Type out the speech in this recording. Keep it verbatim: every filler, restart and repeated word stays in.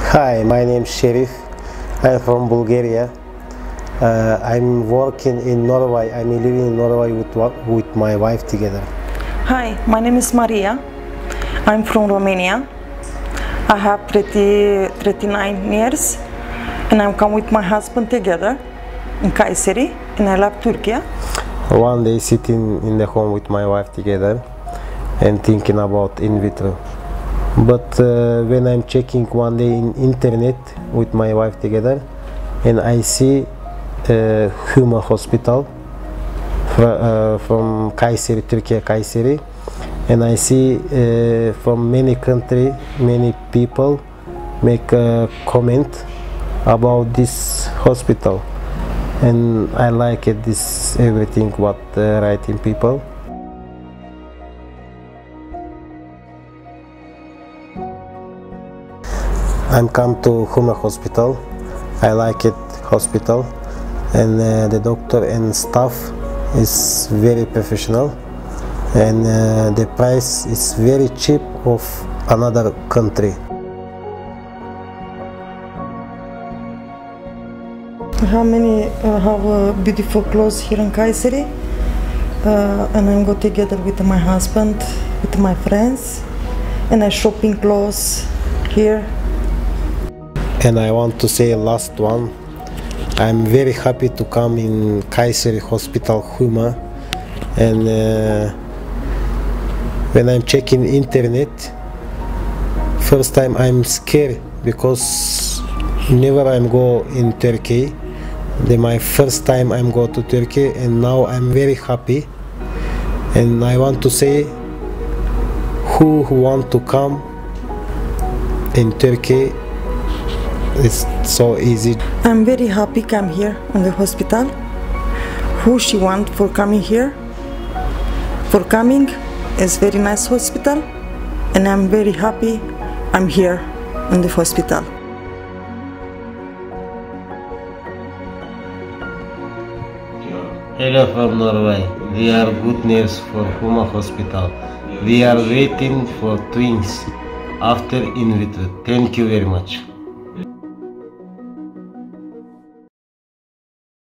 Hi, my name is Sherif. I'm from Bulgaria. Uh, I'm working in Norway. I'm living in Norway with, with my wife together. Hi, my name is Maria. I'm from Romania. I have thirty, thirty-nine years and I'm come with my husband together in Kayseri and I love Turkey. One day sitting in the home with my wife together and thinking about in vitro. But uh, when I'm checking one day in internet with my wife together and I see uh, Huma Hospital fr uh, from Kayseri, Turkey, Kayseri, and I see uh, from many countries, many people make a comment about this hospital, and I like it, this everything what uh, writing people. I'm come to Huma Hospital. I like it hospital, and uh, the doctor and staff is very professional, and uh, the price is very cheap of another country. How many uh, have uh, beautiful clothes here in Kayseri, uh, and I'm go together with my husband, with my friends, and I shopping clothes here. And I want to say last one. I'm very happy to come in Kayseri Hospital Huma, and uh, when I'm checking internet, first time I'm scared because never I'm go in Turkey. The my first time I'm go to Turkey, and now I'm very happy. And I want to say, who, who want to come in Turkey, it's so easy. I'm very happy come here in the hospital. Who she want for coming here? For coming is very nice hospital, and I'm very happy I'm here in the hospital. Hello from Norway. We are good news for Huma Hospital. We are waiting for twins after in vitro. Thank you very much.